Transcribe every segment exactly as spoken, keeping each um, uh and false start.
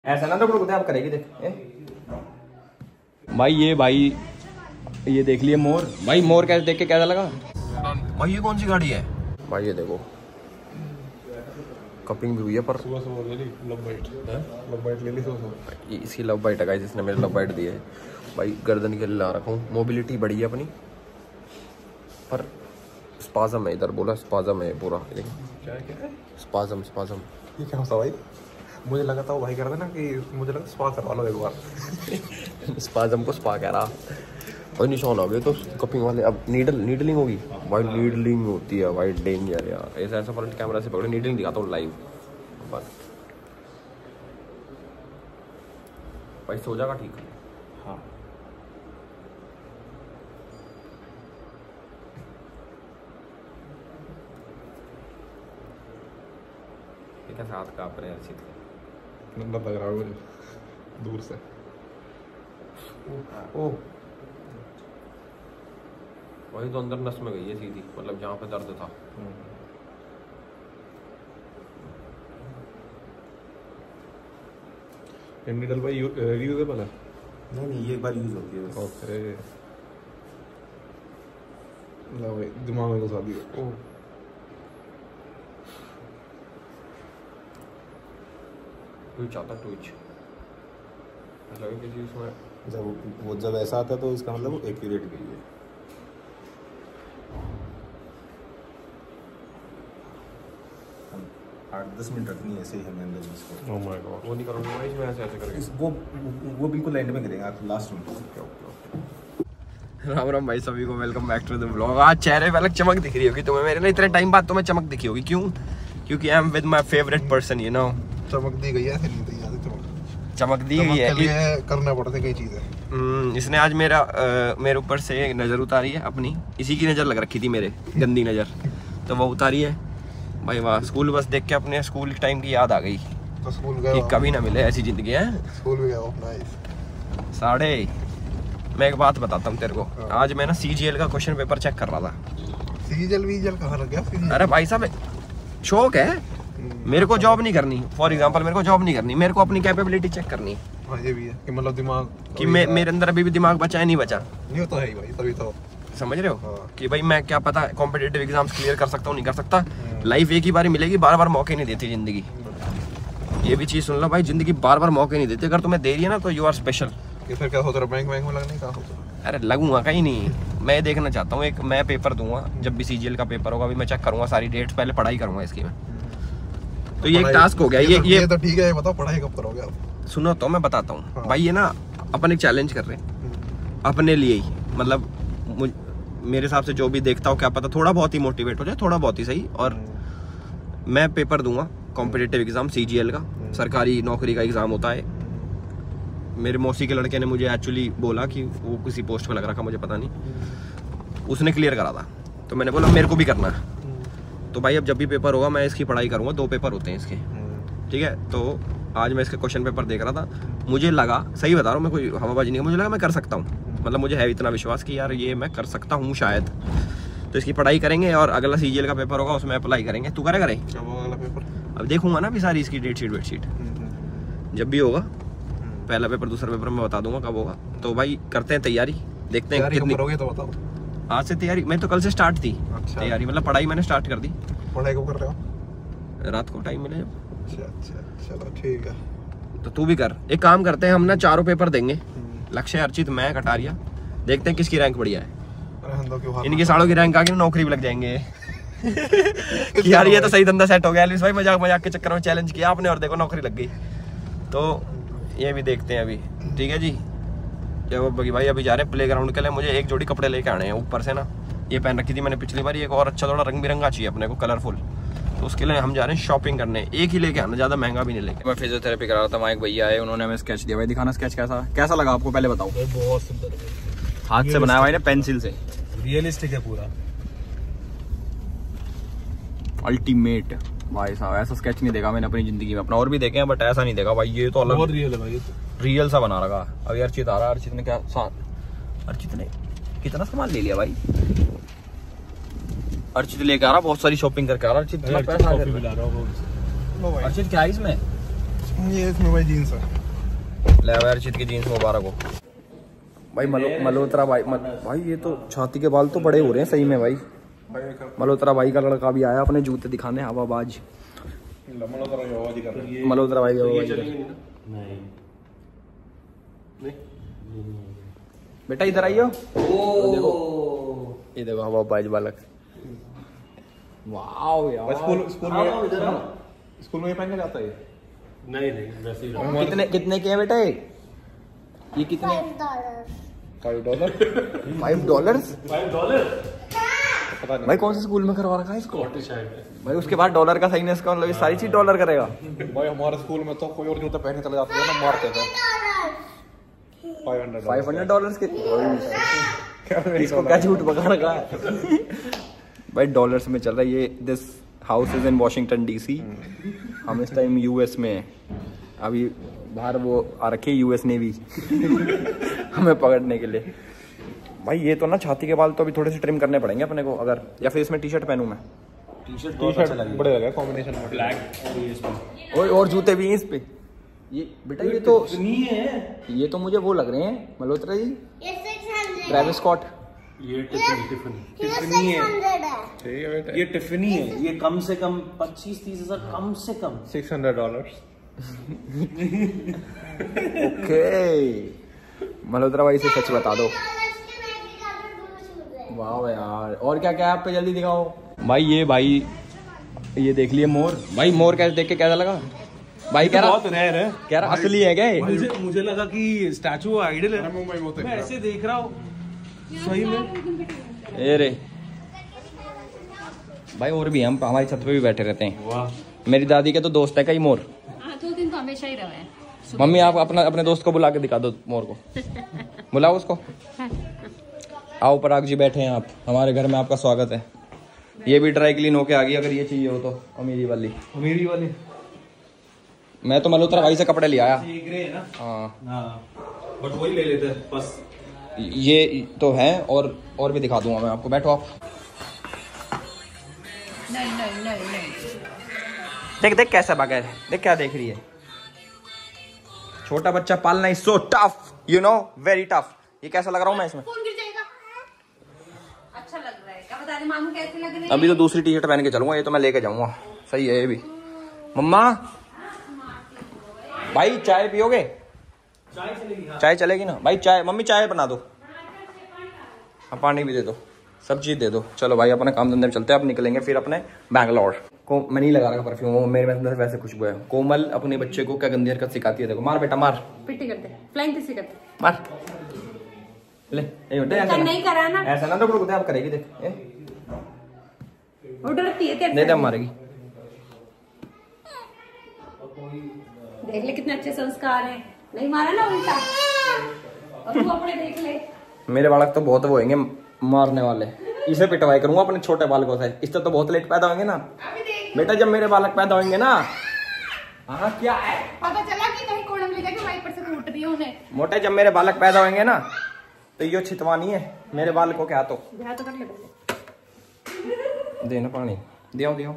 ऐसा ना तो आप करेगी देख ए? भाई ये भाई ये देख लिए मोर। भाई मोर कैसे देख के कैसा लगा भाई? ये कौन सी गाड़ी है भाई? ये देखो कपिंग भी हुई है पर इसकी लव बाइट है गाइस, इसने मेरे लव बाइट दी है भाई। गर्दन के लिए ला रखा हूँ, मोबिलिटी बढ़ी है अपनी पर स्पाजम है इधर, बोला स्पाजम है पूरा। क्या क्या है स्पाजम? स्पाजम ये क्या होता भाई? मुझे लगा था वो भाई कर देना कि मुझे लगा स्पा करवा लो एक बार। स्पाजम को स्पा कह रहा भाई। निशान आ गए तो कपिंग वाले। अब नीडल नीडलिंग होगी भाई, नीडलिंग होती है भाई, डेंजर यार। ऐसा ऐसा फ्रंट कैमरा से पकड़े नीडलिंग दिखाता हूँ लाइव बस भाई। सो जाएगा ठीक है। हाँ कैसे हाथ कांप रहे हैं अच्छी तरह, लग रहा है मुझे दूर से। ओह वही तो अंदर नस में गई है सीधी, मतलब जहाँ पे दर्द था। निडल भाई यूजेबल है? नहीं नहीं ये एक बार यूज होती है बस। ओके ला भाई दिमाग में घुसा दिया। ओह ट्विच आता ट्विच लगे किसी उसमें। जब वो जब ऐसा आता है तो इसका मतलब वो एक्यूरेट गई है। आठ दस मिनट रखनी है ऐसे ही हमें अंदर इसको। ओह माय गॉड वो नहीं करूँगा भाई इसमें ऐसे ऐसे करके। इस वो वो बिल्कुल एंड में करेंगे आप लास्ट में। राम राम भाई सभी को, welcome back to the vlog. आज चेहरे पे अलग चमक दिख रही होगी तुम्हें मेरे ना, इतने टाइम बाद तुम्हें चमक दिखी होगी। क्यों? क्योंकि I am with my favourite person you know. चमक दी गई है, ऐसे नहीं दी याद चमक चमक दी गई है, करना पड़ता है कई चीजें। इसने आज मेरा आ, मेरे ऊपर से नज़र उतारी है अपनी। इसी की नज़र लग रखी थी मेरे, गंदी नज़र, तो वो उतारी है भाई। वाह, स्कूल बस देख के अपने स्कूल टाइम की याद आ गई तो स्कूल गया कि कभी ना मिले ऐसी जिंदगी है। स्कूल में गया नाइस। साढ़े मैं एक बात बताता हूँ तेरे को। आज मैं ना सीजीएल का क्वेश्चन पेपर चेक कर रहा था। सीजीएल वीजीएल कहाँ लग गया? अरे भाई साहब शौक है मेरे को, जॉब नहीं करनी। फॉर एग्जांपल मेरे को जॉब नहीं करनी, मेरे को अपनी कैपेबिलिटी चेक करनी। हाँ ये भी है कि मतलब दिमाग कि मे, मेरे अंदर अभी भी दिमाग बचा है नहीं बचा। नहीं होता है भाई, तभी तो समझ रहे हो हाँ। कि भाई मैं क्या पता कॉम्पिटिटिव एग्जाम्स क्लियर कर सकता हूँ नहीं कर सकता। लाइफ एक ही बार मिलेगी, बार बार मौके नहीं देती जिंदगी। ये भी चीज सुन लो भाई, जिंदगी बार बार मौके नहीं देती। अगर तुम्हें दे रही है ना तो यू आर स्पेशल। फिर क्या सोच रहा बैंक बैंक में लगने का? अरे लगूंगा कहीं नहीं, मैं देखना चाहता हूँ। एक मैं पेपर दूंगा जब भी सीजीएल का पेपर होगा, अभी मैं चेक करूंगा सारी डेट्स, पहले पढ़ाई करूंगा इसकी मैं। तो ये एक टास्क हो गया। ये ये, ये तो ठीक है। बताओ पढ़ाई कब करोगे आप? सुनो तो मैं बताता हूँ हाँ। भाई ये ना अपन एक चैलेंज कर रहे हैं अपने लिए ही, मतलब मेरे हिसाब से जो भी देखता हूँ क्या पता थोड़ा बहुत ही मोटिवेट हो जाए, थोड़ा बहुत ही सही। और मैं पेपर दूंगा कॉम्पिटिटिव एग्जाम सीजीएल का, सरकारी नौकरी का एग्जाम होता है। मेरे मौसी के लड़के ने मुझे एक्चुअली बोला कि वो किसी पोस्ट पे लग रखा, मुझे पता नहीं, उसने क्लियर करा था। तो मैंने बोला मेरे को भी करना है। तो भाई अब जब भी पेपर होगा मैं इसकी पढ़ाई करूँगा। दो पेपर होते हैं इसके, ठीक है। तो आज मैं इसके क्वेश्चन पेपर देख रहा था, मुझे लगा, सही बता रहा हूँ मैं, कोई हवाबाजी नहीं, मुझे लगा मैं कर सकता हूँ। मतलब मुझे है इतना विश्वास कि यार ये मैं कर सकता हूँ शायद। तो इसकी पढ़ाई करेंगे और अगला सीजीएल का पेपर होगा उसमें अप्लाई करेंगे। तू करे करे अब देखूंगा ना अभी सारी इसकी डेट शीट वेट शीट जब भी होगा। पहला पेपर दूसरा पेपर मैं बता दूंगा कब होगा। तो भाई करते हैं तैयारी, देखते हैं कितनी करोगे तो बताओ। आज से तैयारी मैं तो कल से स्टार्ट थी। अच्छा। तैयारी मतलब पढ़ाई मैंने स्टार्ट कर दी। पढ़ाई कब कर रहे हो? रात को टाइम मिले। अच्छा अच्छा चलो ठीक है। तो तू भी कर। एक काम करते हैं हम ना चारों पेपर देंगे, लक्ष्य, अर्चित, मैं, कटारिया। देखते हैं किसकी रैंक बढ़िया है। इनकी सालों की रैंक आगे नौकरी भी लग जाएंगे। कि यार ये तो सही धंधा सेट हो गया। एल्विस भाई मजाक मजाक के चक्कर में चैलेंज किया आपने और देखो नौकरी लग गई। तो ये भी देखते हैं अभी, ठीक है जी। जब भाई अभी जा रहे हैं प्ले ग्राउंड के लिए, मुझे एक जोड़ी कपड़े लेके आने हैं ऊपर से ना। ये पहन रखी थी मैंने पिछली बार, एक और अच्छा थोड़ा रंग बिरंगा चाहिए अपने को, कलरफुल। तो उसके लिए हम जा रहे हैं शॉपिंग करने। एक ही लेके आना, ज्यादा महंगा भी नहीं लेके। मैं फिजियोथेरेपी करा रहा था, वहाँ एक भैया आए, उन्होंने हमें स्केच दिया। भाई दिखाना स्केच कैसा कैसा लगा आपको, पहले बताओ। बहुत सुंदर, हाथ से बनाया भाई ने, पेंसिल से, रियलिस्टिक है पूरा, अल्टीमेट। भाई साहब ऐसा स्केच नहीं देखा मैंने अपनी जिंदगी में। अपना और भी देखे हैं बट ऐसा नहीं देखा भाई। ये तो अलग बहुत रियल है भाई, ये तो रियल सा बना रखा। अभी अर्चित आ रहा है, अर्चित ने क्या अर्चित ने कितना सामान ले लिया भाई। अर्चित लेके आ रहा, बहुत सारी शॉपिंग करके आ रहा। अर्चित अर्चित क्या है इसमें? ये इसमें भाई जीन्स है। ले यार चित की जीन्स मुबारक हो भाई। मलो मल्होत्रा भाई मल, भाई ये तो छाती के बाल तो बड़े हो रहे हैं सही में भाई। मल्होत्रा भाई का लड़का भी आया अपने जूते दिखाने हवाबाज। मल्होत्रा भाई बेटा इधर आइयो। देखो ये देखो हवाबाज बालक। वाओ यार स्कूल स्कूल में स्कूल में पहन के जाता है। नहीं नहीं वैसे ही। कितने कितने के हैं बेटा ये ये कितने? Five dollar five dollar five dollar पता नहीं भाई कौन से स्कूल में करवा रखा है इसको स्कॉटिश है भाई। उसके बाद डॉलर का सही इसका मतलब ये सारी चीज डॉलर करेगा। भाई। हमारे स्कूल में तो कोई और जूता पहन के चले जाते थे ना, मारते थे। Five hundred five hundred dollar के इसको क्या झूठ बका रखा है भाई। डॉलर्स में चल रहा है ये। This house is in Washington DC. हम इस टाइम यूएस में हैं। अभी बाहर वो आ रखी है यूएस नेवी हमें पकड़ने के लिए। भाई ये तो ना छाती के बाल तो अभी थोड़े से ट्रिम करने पड़ेंगे अपने को अगर, या फिर इसमें टी शर्ट पहनूं मैं। टी शर्ट टी शर्ट बड़े लगे कॉम्बिनेशन में। ब्लैक और ये इसमें और और जूते भी हैं इस पे। ये बेटा ये तो नहीं है। ये तो मुझे वो लग रहे हैं मल्होत्रा जी, ये सिक्स हंड्रेड ट्रेविस स्कॉट। ये टिफनी टिफनी ये टिफनी सिक्स है। हंड्रेड है। ठीक है बेटा। ये टिफनी है। ये कम से कम पच्चीस तीस हजार कम से कम। Six hundred dollar okay Malhotra भाई से सच बता दो। वाह यार और क्या क्या आप पे जल्दी दिखाओ भाई। ये भाई ये देख लिए मोर। भाई मोर कैसे देख के कैसा लगा भाई? कह रहा बहुत रेयर है। कह रहा असली है क्या ये? मुझे मुझे लगा कि स्टैचू आइडल है। मुंबई में होते मैं ऐसे देख रहा हूँ सही में। ए रे भाई और भी हम हमारी छत पे भी बैठे रहते हैं। वाह मेरी दादी के तो दोस्त है कई मोर। हाँ दो दिन तो हमेशा ही रहे हैं। मम्मी आप अपना अपने दोस्त को बुला के दिखा दो मोर को। बुलाओ उसको। आओ पराग जी बैठे हैं आप हमारे घर में, आपका स्वागत है। ये भी ड्राई क्लीन होके आ गई अगर ये चाहिए हो तो। अमीरी वाली मेरी वाली मैं तो मल्होत्रा भाई से कपड़े ले आया। ये ग्रे है ना। हाँ हाँ बट वही ले लेते हैं बस। ये तो है और और भी दिखा दूंगा मैं आपको। बैठो आप। नहीं नहीं नहीं नहीं देख देख कैसा बगैर है, देख क्या देख रही है। छोटा बच्चा पालना is so tough you know very tough. ये कैसा लग रहा हूँ मैं इसमें? फोन गिर जाएगा। अच्छा लग रहा है क्या बता रहे मामू कैसे लग रहे हैं? अभी तो दूसरी टी शर्ट पहन के चलूंगा। ये तो मैं लेके जाऊंगा। सही है ये भी। मम्मा भाई चाय पियोगे? चाय चलेगी। हाँ चाय चलेगी ना भाई? चाय मम्मी चाय बना दो। हाँ पानी भी दे दो, सब चीज दे दो। चलो भाई अपने काम धंधे में चलते हैं। अब निकलेंगे फिर अपने बैंगलोर को। मैं नहीं लगा रहा परफ्यूम, वो मेरे अंदर वैसे खुशबू है। कोमल अपने बच्चे को क्या गंदी हरकत सिखाती है। देखो मार बेटा मार पिट्टी करते फ्लाइंग किसी करते मार। ले ए बेटा ऐसा ना- नहीं करा ना। ऐसा ना तो रुक दे, आप करेगी देख। ए, वो डरती है तेरे दे दे से। अब मारेगी। देख ले कितने अच्छे संस्कार हैं। नहीं मारा ना उल्टा। और तू अपने देख ले। मेरे बालक तो बहुत वो होंगे मारने वाले। इसे पिटवाई करूंगा अपने छोटे बालकों से। इससे तो बहुत लेट पैदा होंगे ना बेटा। जब मेरे बालक पैदा होंगे ना। हाँ क्या है पता चला कि कहीं कोड़म ले जाके वाइपर से कूट रही हूँ उन्हें। मोटे, जब मेरे बालक पैदा होंगे ना तो ये छितवानी है मेरे बालकों के हाथों। ब्याह तो कर ले पहले। देना पानी दियो दियो।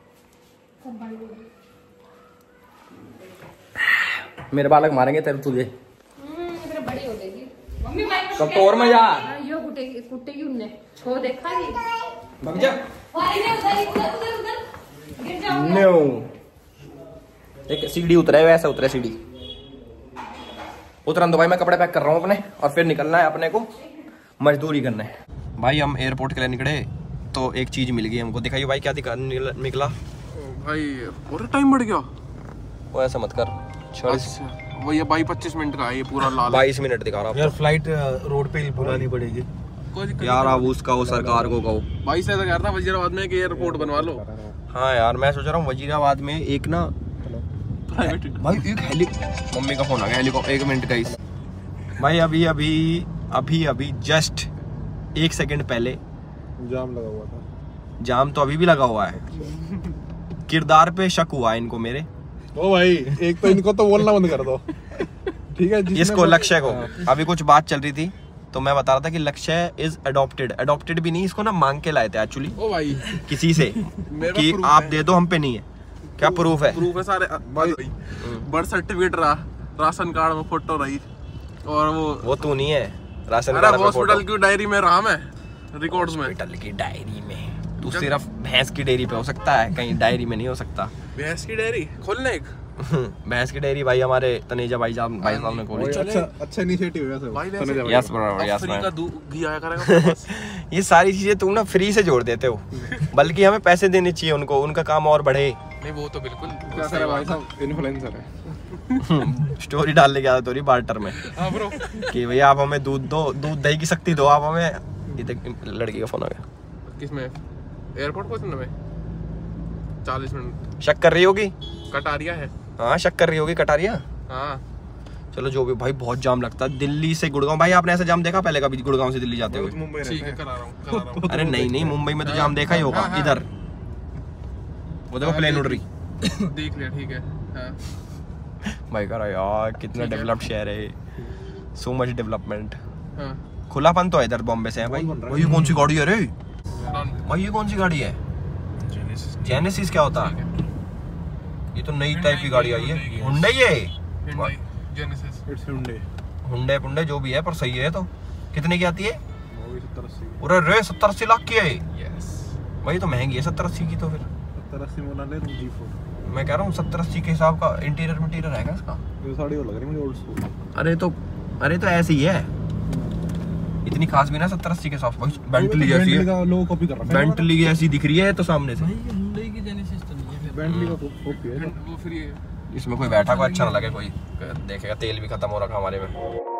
मेरे बालक मारेंगे तेरे तुझे। हम्म फिर बड़ी हो जाएगी मम्मी। वाइपर तब तो और मजा। यो कुटेगी कुटेगी उन्हें। छो देखा ही। भग जा। वाई ने उधर उधर उधर उधर गिर जाओगे। नो एक सीढ़ी उतरे वैसे उतरे सीढ़ी। उतरन दो भाई, मैं कपड़े पैक कर रहा हूँ अपने और फिर निकलना है अपने को मजदूरी करने। भाई हम एयरपोर्ट के लिए निकले तो एक चीज मिल गई हमको। दिखाइए भाई क्या दिखा निकला भाई। और टाइम बढ़ गया। वो ऐसा मत कर। अच्छा वो ये भाई पच्चीस मिनट का है ये पूरा लाल। बाईस मिनट दिखा रहा यार फ्लाइट रोड पे ही बुलानी पड़ेगी। यार अब उसका वो सरकार को कहो। भाई से ऐसा कह रहा था वजीराबाद में कि एयरपोर्ट बनवा लो। हाँ यार मैं सोच रहा हूँ वजीराबाद में एक ना प्राइवेट भाई एक हेली मम्मी का फोन आ गया। हेलीकॉप्टर एक मिनट का इस भाई अभी अभी अभी अभी जस्ट एक सेकंड पहले जाम लगा हुआ था। जाम तो अभी भी लगा हुआ है। किरदार पे शक हुआ इनको मेरे। ओ भाई एक तो इनको तो बोलना बंद कर दो ठीक है। इसको लक्ष्य को अभी कुछ बात चल रही थी तो मैं बता रहा था कि लक्ष्य इज अडॉप्टेड। अडॉप्टेड भी नहीं, इसको ना मांग के लाए थे एक्चुअली ओ भाई किसी से कि आप दे दो, हम पे नहीं है। क्या प्रूफ है? प्रूफ है सारे भाई, बर्थ सर्टिफिकेट रहा, राशन कार्ड में फोटो रही, और वो वो तू नहीं है राशन अरे कार्ड में हॉस्पिटल की डायरी में रहा मैं, रिकॉर्ड्स में। हॉस्पिटल की डायरी में तू सिर्फ भैंस की डेयरी पे हो सकता है, कहीं डायरी में नहीं हो सकता। भैंस की डायरी खोलने एक भैंस की डेयरी भाई हमारे तनेजा भाई साहब भाई साहब ने खोली। अच्छा अच्छा इनिशिएटिव है वैसे भाई यस बराबर यस फ्री का मैम। दूध घी आया करेगा अपने पास। ये सारी चीजें तुम ना फ्री से जोड़ देते हो, बल्कि हमें पैसे देने चाहिए उनको, उनका काम और बढ़े। नहीं वो तो बिल्कुल क्या करे भाई साहब, इन्फ्लुएंसर है। स्टोरी डाल लेके आता थोड़ी बार्टर में हाँ ब्रो कि भैया आप हमें दूध दो, दूध दही की शक्ति दो आप हमें। ये देख लड़की का फोन आ गया। किसमें? एयरपोर्ट पहुंचने में चालीस मिनट। शक कर रही होगी? कटारिया है। हाँ शक कर रही होगी कटारिया। हाँ चलो जो भी भाई, बहुत जाम लगता है दिल्ली से गुड़गांव। भाई आपने ऐसा जाम देखा पहले कभी गुड़गांव से दिल्ली जाते हुए? मुंबई ठीक है करा रहा हूँ करा रहा हूँ। अरे नहीं नहीं, मुंबई में तो जाम देखा ही होगा। हाँ, हाँ। इधर वो देखो प्लेन उड़ रही। देख लिया ठीक है। हाँ भाई कह रहा यार कितना ठीक है। डेवलप्ड शहर है, सो मच डेवलपमेंट। हाँ खुलापन तो है इधर बॉम्बे से है भाई। भाई ये कौन सी गाड़ी है रे? भाई ये कौन सी गाड़ी है? जेनेसिस क्या होता है? ये तो नई टाइप की गाड़ी आई है। हुंडई है, Hyundai Genesis। It's Hyundai, Hyundai पुंडई जो भी है, पर सही है। तो कितने की आती है? वो भी सत्तर अस्सी की। पूरा रे सत्तर अस्सी लाख की है यस भाई। तो महंगी है सत्तर अस्सी की तो। फिर सत्तर अस्सी में ले जी फोर। मैं कह रहा हूँ सत्तर अस्सी के हिसाब का इंटीरियर इंटीरियर है इसका। ये साड़ी वो लग रही है मुझे ओल्ड स्कूल। अरे तो अरे तो ऐसी ही है, इतनी खास भी ना सत्तर अस्सी के हिसाब से। बेंटली जैसी है, का लोगो कॉपी कर रहा है। बेंटली ऐसी दिख रही है तो सामने से। बेंटली का कॉपी है। वो फ्री है। इसमें कोई बैठा कोई अच्छा ना लगे, कोई देखेगा तेल भी खत्म हो रखा हमारे में।